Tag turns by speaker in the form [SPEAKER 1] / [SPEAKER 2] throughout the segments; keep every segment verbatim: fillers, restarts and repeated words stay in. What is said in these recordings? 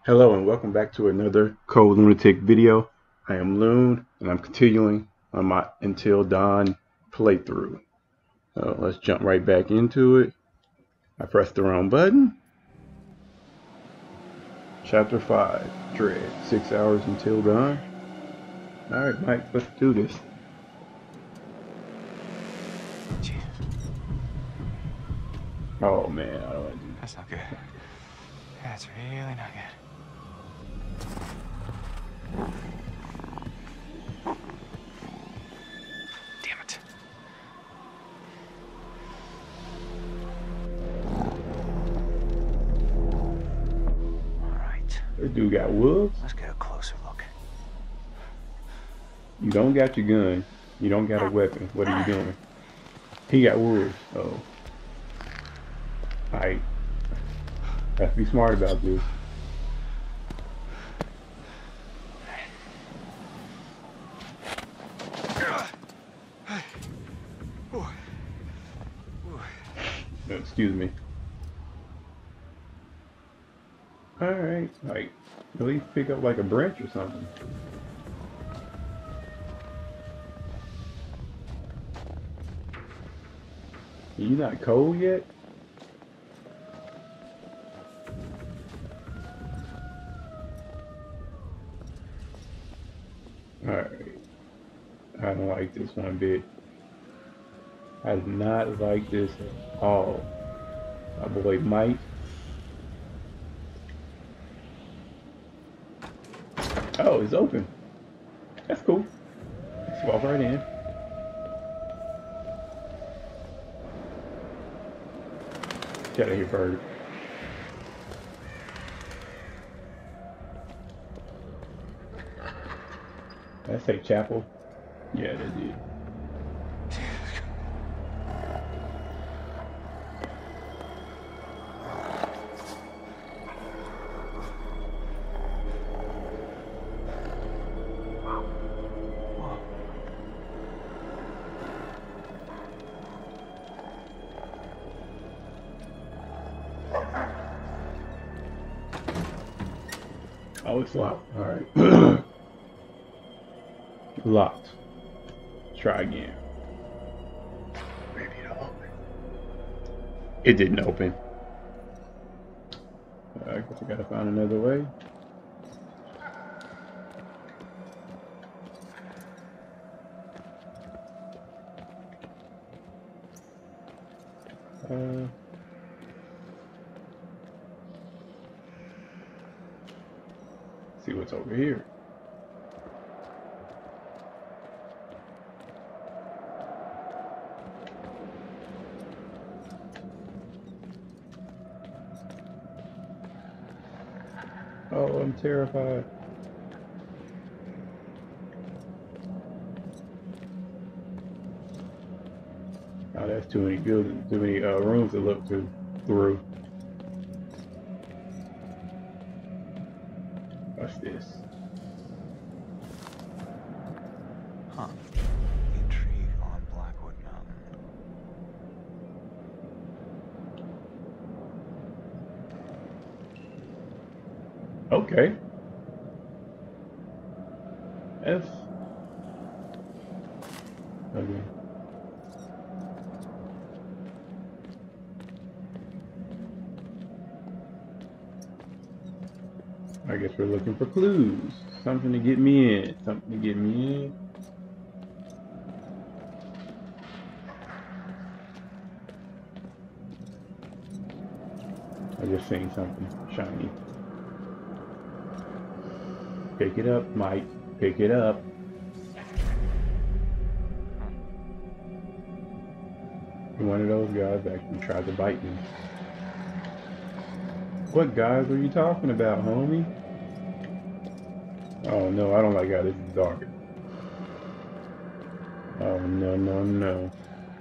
[SPEAKER 1] Hello and welcome back to another Code Lunatic video. I am Loon and I'm continuing on my Until Dawn playthrough. Uh, let's jump right back into it. I pressed the wrong button. Chapter five, Dread, six hours until dawn. Alright Mike, let's do this. Oh man, I don't want to do that.
[SPEAKER 2] That's not good. That's really not good. Damn it. Alright.
[SPEAKER 1] This dude got wolves.
[SPEAKER 2] Let's get a closer look.
[SPEAKER 1] You don't got your gun. You don't got a weapon. What are you doing? He got wolves. Oh. Alright. Let's be smart about this. Excuse me. Alright, like, at least pick up like a branch or something. You not cold yet? Alright. I don't like this one bit. I do not like this at all. My boy Mike. Oh, it's open. That's cool. Let's walk right in. Get out of here, bird. Did I say chapel? Yeah, that did. Oh, it's locked. Alright. Locked. Try again. Maybe it'll open. It didn't open. I guess I gotta find another way. Uh... See what's over here. Oh, I'm terrified. Oh, that's too many buildings, too many uh, rooms to look to, through. What's this?
[SPEAKER 2] Huh. Intrigue on Blackwood Mountain.
[SPEAKER 1] Okay. F. Okay. I guess we're looking for clues. Something to get me in. Something to get me in. I just seen something shiny. Pick it up, Mike. Pick it up. One of those guys actually tried to bite me. What guys are you talking about, homie? Oh no, I don't like how this is dark. Oh no, no, no.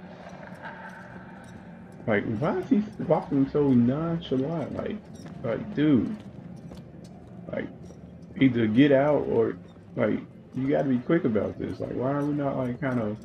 [SPEAKER 1] Like, why is he walking so nonchalant? Like, like, dude. Like, either get out or, like, you gotta be quick about this. Like, why are we not, like, kind of...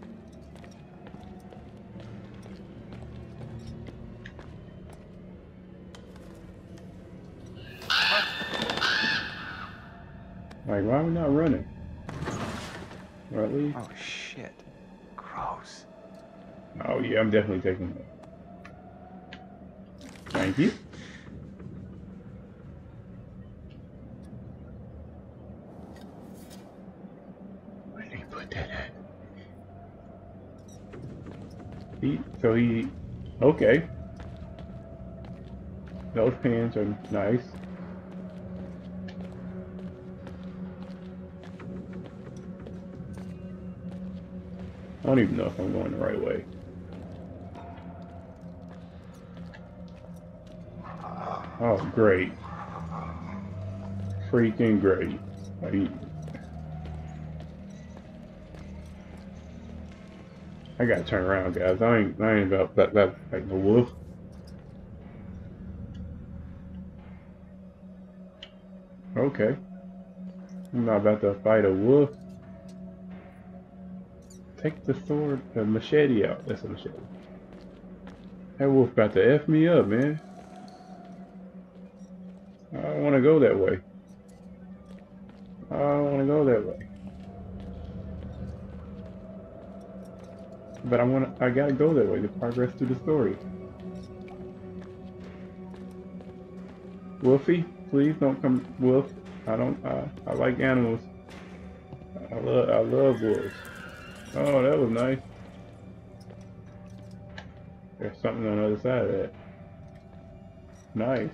[SPEAKER 1] Like, why are we not running? Or at least.
[SPEAKER 2] Oh shit. Gross.
[SPEAKER 1] Oh yeah, I'm definitely taking that. Thank you. Where did he put that at? He, so he, okay. Those pants are nice. I don't even know if I'm going the right way. Oh, great. Freaking great. Like, I gotta turn around, guys. I ain't, I ain't about that, that, like no wolf. Okay. I'm not about to fight a wolf. Take the sword, the machete out. That's a machete. That wolf about to F me up, man. I don't want to go that way. I don't want to go that way. But I want to, I gotta go that way to progress through the story. Wolfie, please don't come, wolf. I don't, I, I like animals. I love, I love wolves. Oh, that was nice. There's something on the other side of that. Nice.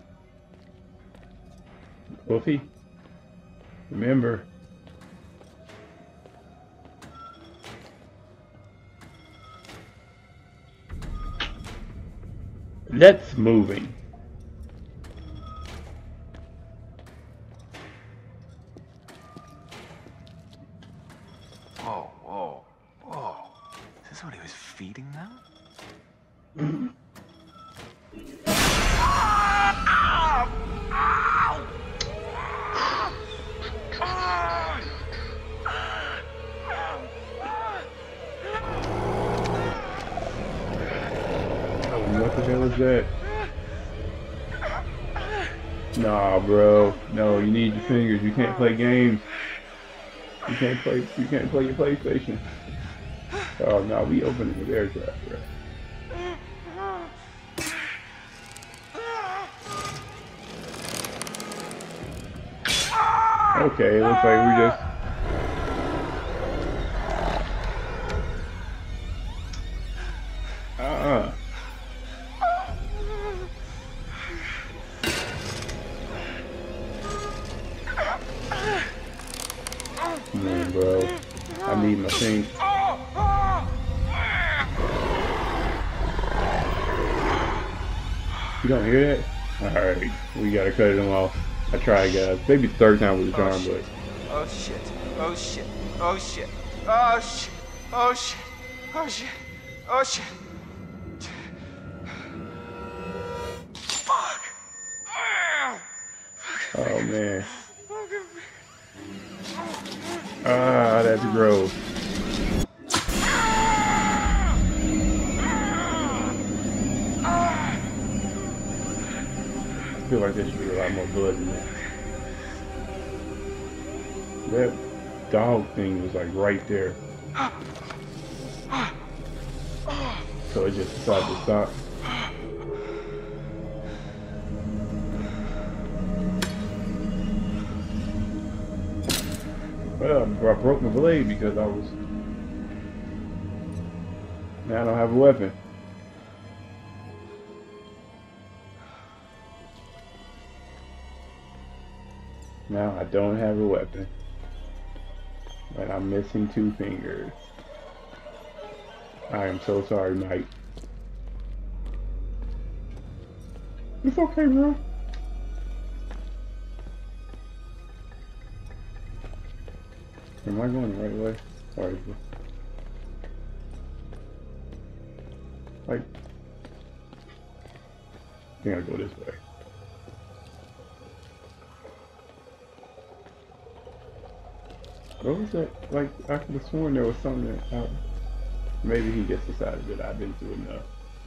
[SPEAKER 1] Wolfie, remember. Let's moving.
[SPEAKER 2] Whoa, whoa, whoa. Is this what he was feeding them?
[SPEAKER 1] Mm-hmm. What the hell is that? Nah, bro. No, you need your fingers. You can't play games. You can't play. You can't play your PlayStation. Oh no, we opening the aircraft, bro. Okay, it looks like we just. Uh-uh. Come on, bro. I need my thing. You don't hear that? Alright, we gotta cut them off. I tried, guys. Maybe the third time with the charm, but.
[SPEAKER 2] Oh shit. Oh shit. Oh shit. Oh shit. Oh shit. Oh shit. Oh shit. Fuck.
[SPEAKER 1] Oh man. Ah, that's gross. I feel like there should be a lot more blood in that. That dog thing was like right there. So it just decided to stop. Well, I broke my blade because I was. Now I don't have a weapon. Now I don't have a weapon. But I'm missing two fingers. I am so sorry, Mike. It's okay, bro. Am I going the right way? Or is it... Like... I think I go this way. What was that? Like, I could have sworn there was something that... Uh, maybe he just decided that I've been through enough.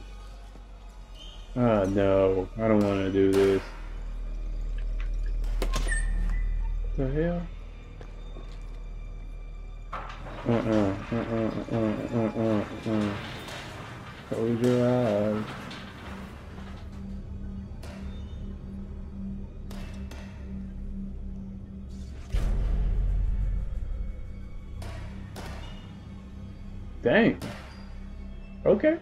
[SPEAKER 1] Ah, no. I don't want to do this. What the hell? Uh-uh. Uh-uh. Uh-uh. Uh-uh. Uh-uh. Close your eyes. Dang. Okay.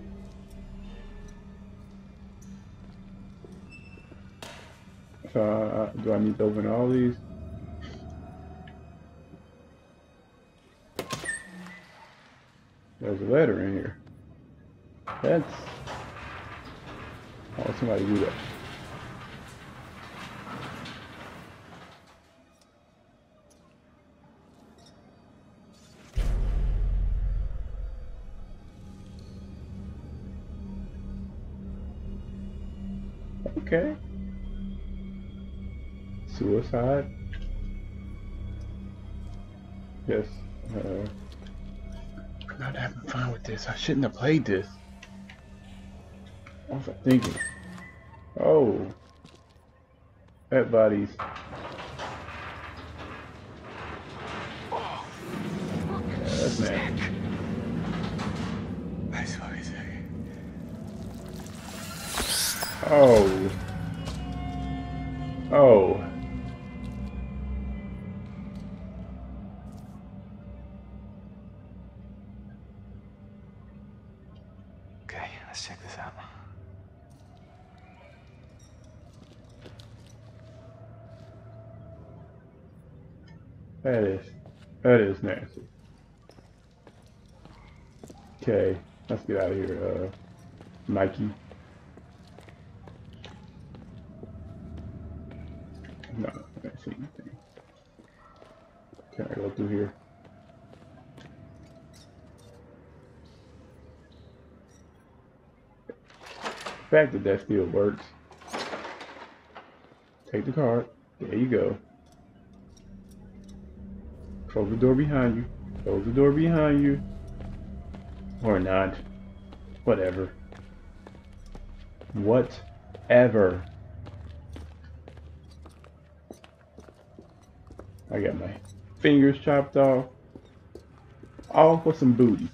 [SPEAKER 1] So, uh, do I need to open all these? There's a letter in here. That's... Oh, somebody do that. Okay. Suicide. Yes. Uh, I'm not having fun with this. I shouldn't have played this. What was I thinking? Oh. Pet bodies.
[SPEAKER 2] Oh,
[SPEAKER 1] Yeah, that's nasty.
[SPEAKER 2] Nice one, Isaac.
[SPEAKER 1] Oh. Oh.
[SPEAKER 2] Okay, let's check this out.
[SPEAKER 1] That is, that is nasty. Okay, let's get out of here, uh, Nike. No, I can't see anything. Can I go through here? The fact that that still works. Take the card. There you go. Close the door behind you. Close the door behind you. Or not. Whatever. Whatever. I got my fingers chopped off. All for some booty.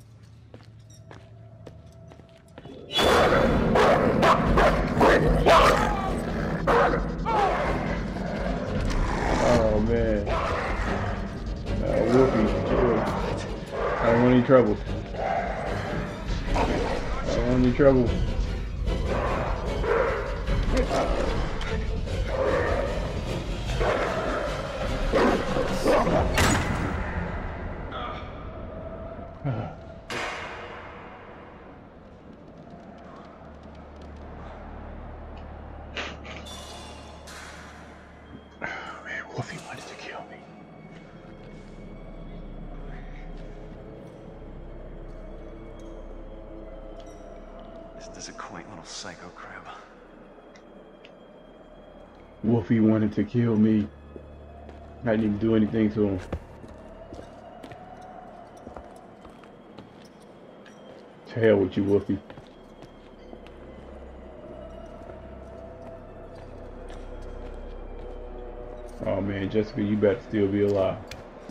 [SPEAKER 1] Oh man. Uh, Wolfie, chill. I don't want any trouble. I don't want any trouble. Wolfie wanted to kill me.
[SPEAKER 2] This is a quaint little psycho crib.
[SPEAKER 1] Wolfie wanted to kill me. I didn't even do anything to him. To hell with you, Wolfie. Oh man, Jessica, you better still be alive.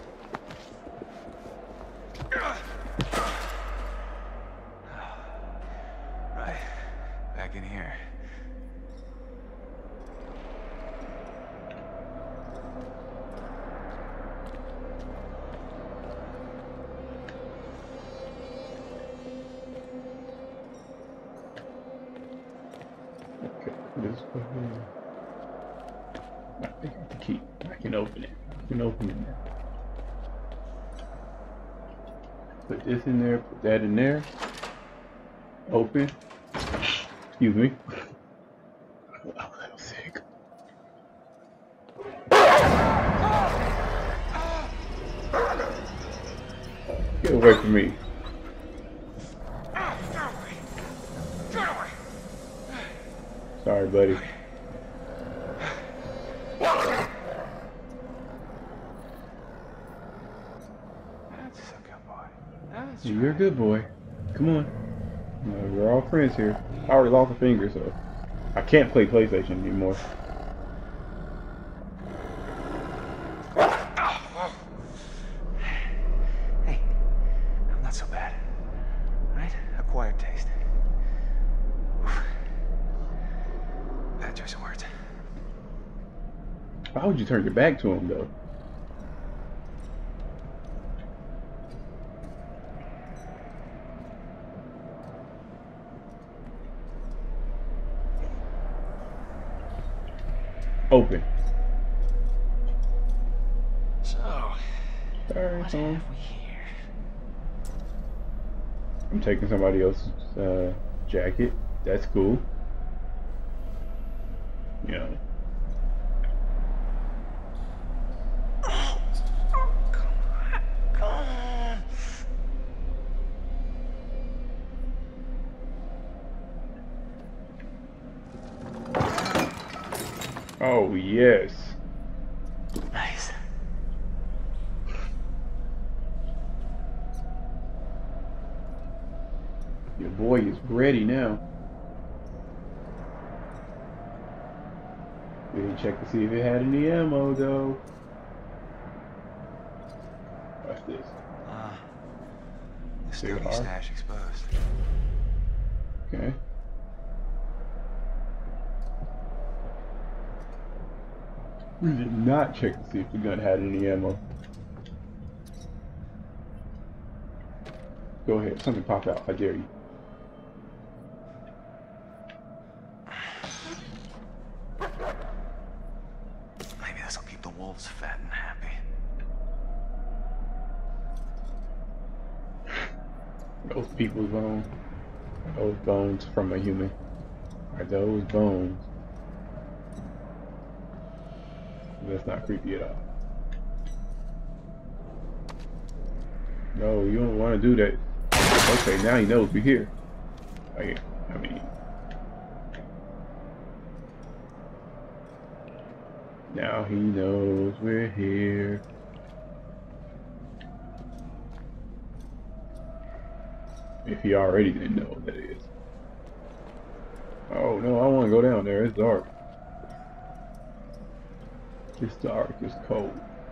[SPEAKER 2] Right, back in here.
[SPEAKER 1] Okay, this way. I think I can keep. I can open it. I can open it now. Put this in there. Put that in there. Open. Excuse me. I'm a little sick. Get away from me. Sorry, buddy.
[SPEAKER 2] That's a good boy. That's
[SPEAKER 1] You're a good boy. Come on. Uh, we're all friends here. I already lost a finger, so I can't play PlayStation anymore.
[SPEAKER 2] Hey,
[SPEAKER 1] Why would you turn your back to him though? Open.
[SPEAKER 2] So,
[SPEAKER 1] Sorry,
[SPEAKER 2] what
[SPEAKER 1] Tom.
[SPEAKER 2] have we here?
[SPEAKER 1] I'm taking somebody else's uh, jacket. That's cool. You know.
[SPEAKER 2] Oh, come on, come on.
[SPEAKER 1] Oh yes.
[SPEAKER 2] Nice.
[SPEAKER 1] Your boy is ready now. We didn't check to see if it had any ammo though. Watch this.
[SPEAKER 2] Uh, the
[SPEAKER 1] There you
[SPEAKER 2] Stokey
[SPEAKER 1] are.
[SPEAKER 2] stash exposed.
[SPEAKER 1] Okay. We did not check to see if the gun had any ammo. Go ahead, something pop out. I dare you.
[SPEAKER 2] Maybe this will keep the wolves fat and happy.
[SPEAKER 1] Those people's bones. Those bones from a human. Are those bones? That's not creepy at all. No, you don't want to do that. Okay, now he knows we're here. I, I mean, now he knows we're here. If he already didn't know what that is. Oh no, I don't want to go down there. It's dark. It's dark. It's cold.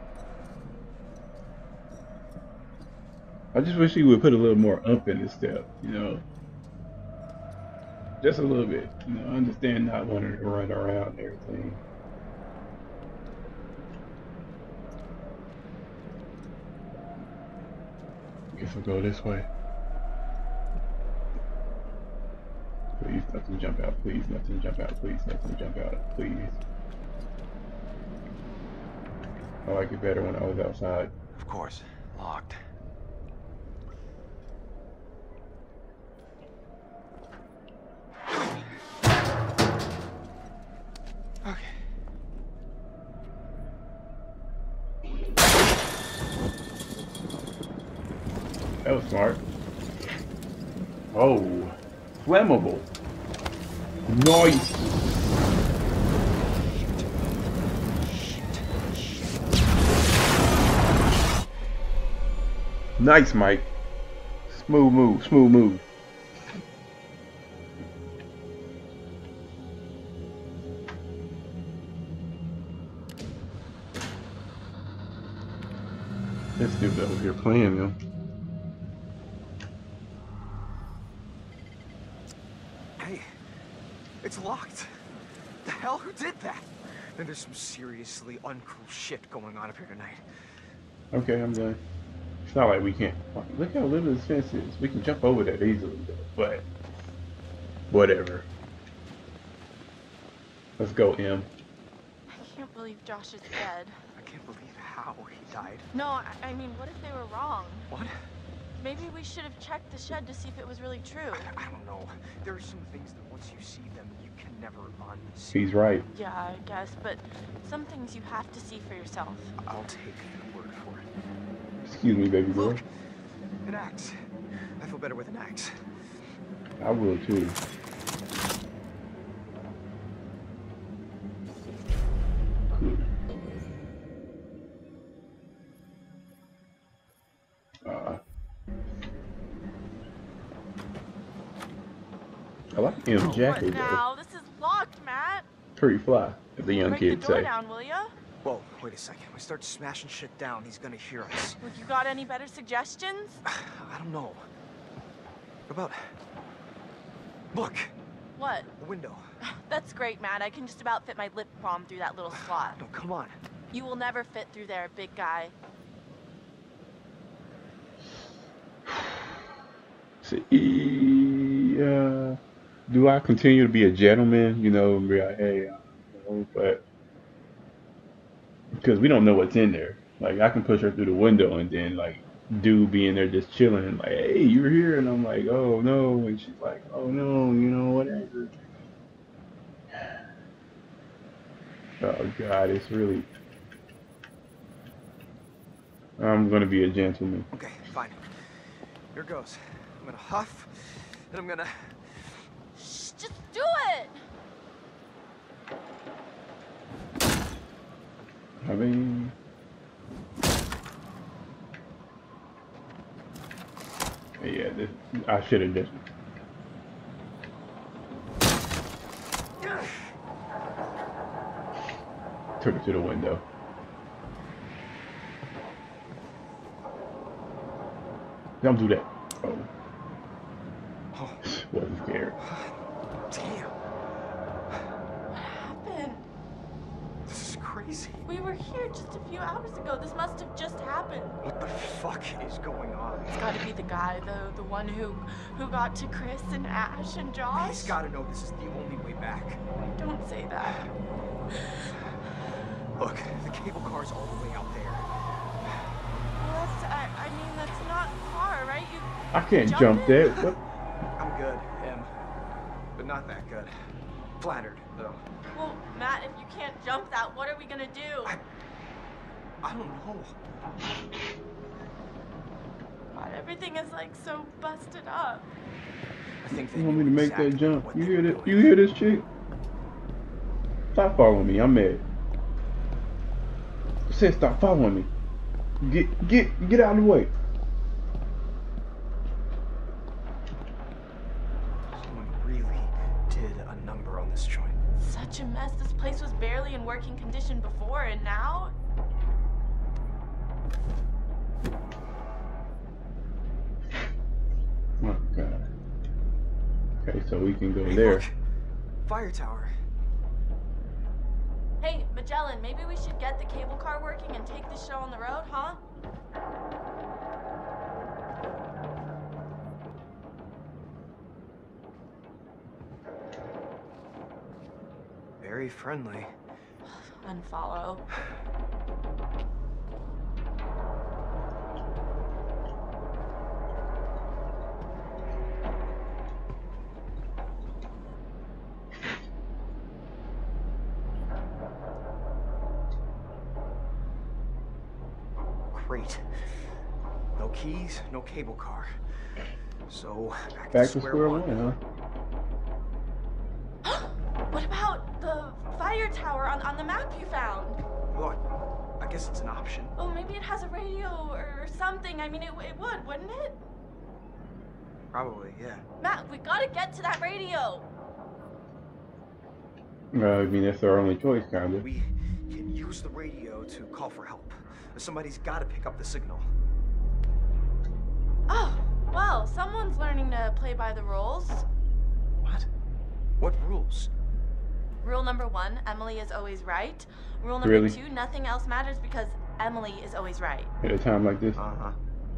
[SPEAKER 1] I just wish he would put a little more up in his step, you know. Just a little bit. You know, I understand not wanting to run around and everything. Guess we'll go this way. Please, nothing jump out. Please, nothing jump out. Please, nothing jump out. Please. I like it better when I was outside.
[SPEAKER 2] Of course, locked. Okay.
[SPEAKER 1] That was smart. Oh, flammable. Nice. Nice, Mike. Smooth move, smooth move. This dude over here playing them.
[SPEAKER 2] Hey, it's locked. The hell? Who did that? Then there's some seriously uncool shit going on up here tonight.
[SPEAKER 1] Okay, I'm done. It's not like we can't. Look how little this fence is. We can jump over that easily, though. But whatever. Let's go, M.
[SPEAKER 3] I can't believe Josh is dead.
[SPEAKER 2] I can't believe how he died.
[SPEAKER 3] No, I, I mean, what if they were wrong?
[SPEAKER 2] What?
[SPEAKER 3] Maybe we should have checked the shed to see if it was really true.
[SPEAKER 2] I, I don't know. There are some things that once you see them, you can never unsee.
[SPEAKER 1] He's right.
[SPEAKER 3] Yeah, I guess, but some things you have to see for yourself.
[SPEAKER 2] I'll take your word for it.
[SPEAKER 1] Excuse me, baby girl.
[SPEAKER 2] Look, an axe. I feel better with an axe.
[SPEAKER 1] I will too. Cool. Uh, I like M's jacket
[SPEAKER 3] What
[SPEAKER 1] though.
[SPEAKER 3] now? This is locked, Matt.
[SPEAKER 1] Pretty fly, as the young
[SPEAKER 3] Break the
[SPEAKER 1] kids
[SPEAKER 3] door
[SPEAKER 1] say.
[SPEAKER 3] down, will ya?
[SPEAKER 2] Whoa, wait a second. If we start smashing shit down, he's gonna hear us.
[SPEAKER 3] Well, you got any better suggestions?
[SPEAKER 2] I don't know. What about... Look!
[SPEAKER 3] What?
[SPEAKER 2] The window.
[SPEAKER 3] That's great, Matt. I can just about fit my lip balm through that little slot.
[SPEAKER 2] No, come on.
[SPEAKER 3] You will never fit through there, big guy.
[SPEAKER 1] See, uh, do I continue to be a gentleman? You know, and be like, hey, uh, you know, but because we don't know what's in there. Like, I can push her through the window, and then like, dude be in there just chilling, and like, hey, you're here, and I'm like, oh no, and she's like, oh no, you know, whatever. Oh God, it's really. I'm gonna be a gentleman.
[SPEAKER 2] Okay, fine. Here goes. I'm gonna huff, and I'm gonna...
[SPEAKER 3] Shh, just do it!
[SPEAKER 1] I mean, yeah, this, I should have just. Took it to the window. Don't do that. Oh.
[SPEAKER 2] Oh,
[SPEAKER 1] Wasn't scared.
[SPEAKER 2] damn.
[SPEAKER 3] What happened?
[SPEAKER 2] This is crazy.
[SPEAKER 3] We were here just a few hours ago. This must have just happened.
[SPEAKER 2] What the fuck is going on?
[SPEAKER 3] It's gotta be the guy, though, the one who who got to Chris and Ash and Josh.
[SPEAKER 2] He's gotta know this is the only way back.
[SPEAKER 3] Don't say that.
[SPEAKER 2] Look, the cable car's all the way out there.
[SPEAKER 3] Well, that's, I, I mean, that's not far, right? You
[SPEAKER 1] I can't
[SPEAKER 3] Jump
[SPEAKER 1] jump
[SPEAKER 3] in.
[SPEAKER 1] that. What?
[SPEAKER 2] I'm good, Em. But not that good. Flattered, though.
[SPEAKER 3] Well, Matt, if you can't jump that, what are we gonna do?
[SPEAKER 2] I... I don't know.
[SPEAKER 3] God, everything is like so busted up.
[SPEAKER 2] I think they
[SPEAKER 1] You want me
[SPEAKER 2] knew
[SPEAKER 1] to make
[SPEAKER 2] exactly
[SPEAKER 1] that jump?
[SPEAKER 2] what
[SPEAKER 1] You
[SPEAKER 2] they
[SPEAKER 1] hear
[SPEAKER 2] were
[SPEAKER 1] that?
[SPEAKER 2] doing.
[SPEAKER 1] You hear this chick? Stop following me. I'm mad. I said stop following me. Get get get out of the way.
[SPEAKER 2] Someone really did a number on this joint.
[SPEAKER 3] Such a mess. This place was barely in working condition before, and now?
[SPEAKER 1] Oh God. Okay, so we can go
[SPEAKER 2] Hey,
[SPEAKER 1] there.
[SPEAKER 2] look. Fire tower.
[SPEAKER 3] Hey, Magellan, maybe we should get the cable car working and take this show on the road, huh?
[SPEAKER 2] Very friendly.
[SPEAKER 3] Unfollow.
[SPEAKER 2] Great. No keys, no cable car. So, back,
[SPEAKER 1] Back
[SPEAKER 2] to
[SPEAKER 1] to
[SPEAKER 2] square,
[SPEAKER 1] square
[SPEAKER 2] one.
[SPEAKER 1] one, huh?
[SPEAKER 3] What about the fire tower on, on the map you found?
[SPEAKER 2] Well, I guess it's an option.
[SPEAKER 3] Oh, maybe it has a radio or something. I mean, it, it would, wouldn't it?
[SPEAKER 2] Probably, yeah.
[SPEAKER 3] Matt, we gotta get to that radio.
[SPEAKER 1] Uh, I mean, that's our only choice, kind of.
[SPEAKER 2] We can use the radio to call for help. Somebody's got to pick up the signal.
[SPEAKER 3] Oh, well, someone's learning to play by the rules.
[SPEAKER 2] What? What rules?
[SPEAKER 3] Rule number one, Emily is always right. Rule number
[SPEAKER 1] Really?
[SPEAKER 3] two, nothing else matters because Emily is always right.
[SPEAKER 1] At a time like this.
[SPEAKER 2] Uh-huh.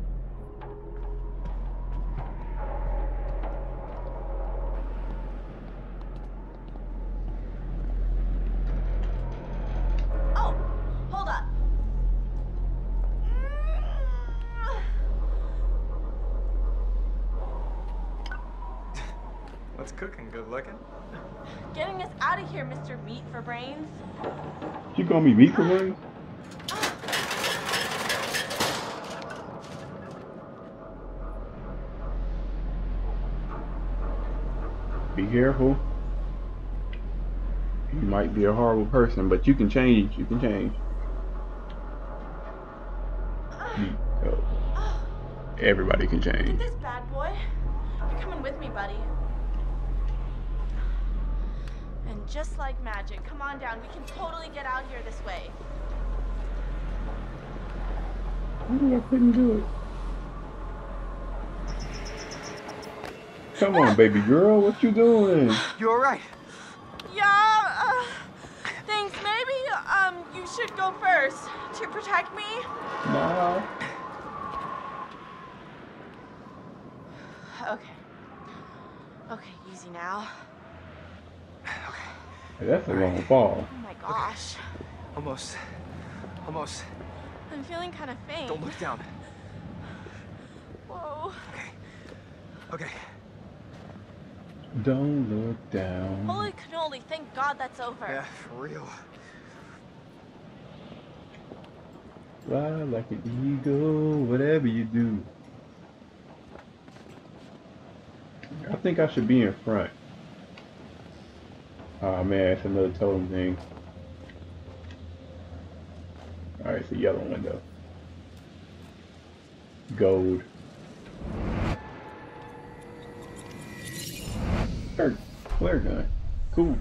[SPEAKER 3] Oh, hold up.
[SPEAKER 2] What's cooking? Good looking?
[SPEAKER 3] Getting us out of here, Mister Meat for Brains.
[SPEAKER 1] You call me meat for brains? Be careful. You might be a horrible person, but you can change. You can change. You- oh. Everybody can
[SPEAKER 3] Look at
[SPEAKER 1] change.
[SPEAKER 3] this bad boy. You're coming with me, buddy. And just like magic, come on down. We can totally get out here this way.
[SPEAKER 1] Why I couldn't do it? Come on, baby girl, what you doing?
[SPEAKER 2] You all right?
[SPEAKER 3] Yeah, uh, thanks. Maybe, um, you should go first to protect me.
[SPEAKER 1] Nah.
[SPEAKER 3] Okay. Okay, easy now.
[SPEAKER 1] That's a long fall.
[SPEAKER 3] Oh my gosh.
[SPEAKER 2] Almost. Almost.
[SPEAKER 3] I'm feeling kind of faint.
[SPEAKER 2] Don't look down.
[SPEAKER 3] Whoa.
[SPEAKER 2] Okay. Okay.
[SPEAKER 1] Don't look down.
[SPEAKER 3] Holy cannoli, thank God that's over.
[SPEAKER 2] Yeah, for real.
[SPEAKER 1] Fly like an eagle, whatever you do. I think I should be in front. Oh man, it's another totem thing. Alright, it's a yellow window. Gold. Flare, flare gun. Cool.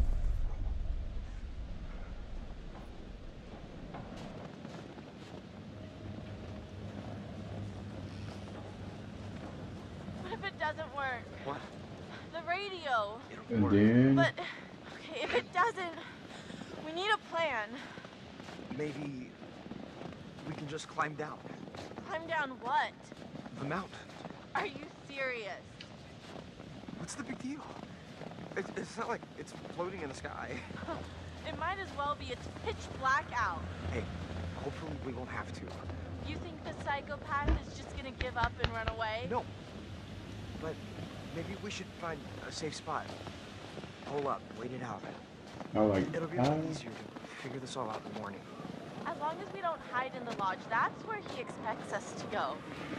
[SPEAKER 3] What if it doesn't work?
[SPEAKER 2] What?
[SPEAKER 3] The radio.
[SPEAKER 2] It'll
[SPEAKER 1] And
[SPEAKER 2] work.
[SPEAKER 1] then
[SPEAKER 3] But, okay, if it doesn't, we need a plan.
[SPEAKER 2] Maybe we can just climb down
[SPEAKER 3] Climb down what?
[SPEAKER 2] the mountain.
[SPEAKER 3] Are you serious?
[SPEAKER 2] What's the big deal? It's, it's not like it's floating in the sky.
[SPEAKER 3] It might as well be. It's pitch black out.
[SPEAKER 2] Hey, hopefully we won't have to.
[SPEAKER 3] You think the psychopath is just gonna give up and run away?
[SPEAKER 2] No. But maybe we should find a safe spot. Hole up, wait it out.
[SPEAKER 1] I like
[SPEAKER 2] It'll be a
[SPEAKER 1] I,
[SPEAKER 2] lot easier to figure this all out in the morning.
[SPEAKER 3] As long as we don't hide in the lodge, that's where he expects us to go.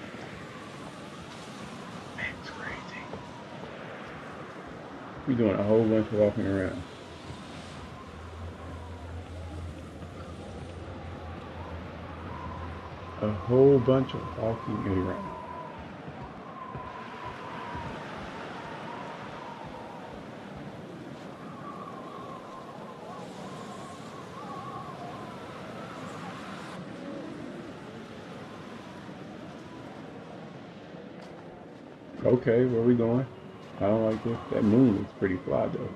[SPEAKER 1] It's crazy. We're doing a whole bunch of walking around. A whole bunch of walking around. Okay, where we going? I don't like this. That moon looks pretty fly though.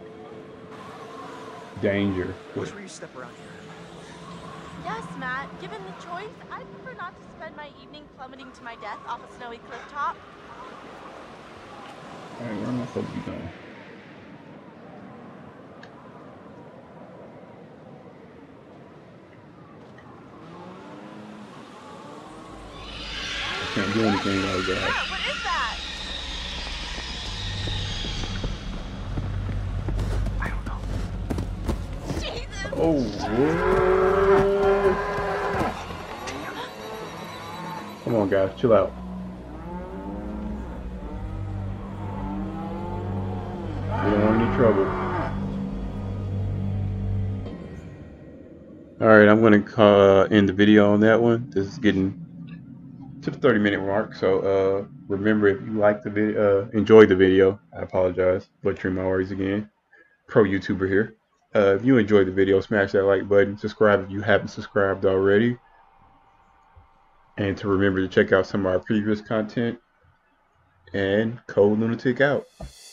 [SPEAKER 1] Danger.
[SPEAKER 2] Watch where you step around here.
[SPEAKER 3] Yes, Matt. Given the choice, I'd prefer not to spend my evening plummeting to my death off a snowy cliff top.
[SPEAKER 1] Alright, where am I supposed to be going? I can't do anything like that.
[SPEAKER 3] Matt, what is that?
[SPEAKER 2] I don't know.
[SPEAKER 3] Jesus!
[SPEAKER 1] Oh, whoa. Come on, guys, chill out. We don't want any trouble. Alright, I'm going to uh, end the video on that one. This is getting to the thirty minute mark, so uh, remember, if you like the video, uh, enjoyed the video, I apologize, butchering my words again, pro YouTuber here. Uh, if you enjoyed the video, smash that like button, subscribe if you haven't subscribed already, and to remember to check out some of our previous content, and Code Lunatic out.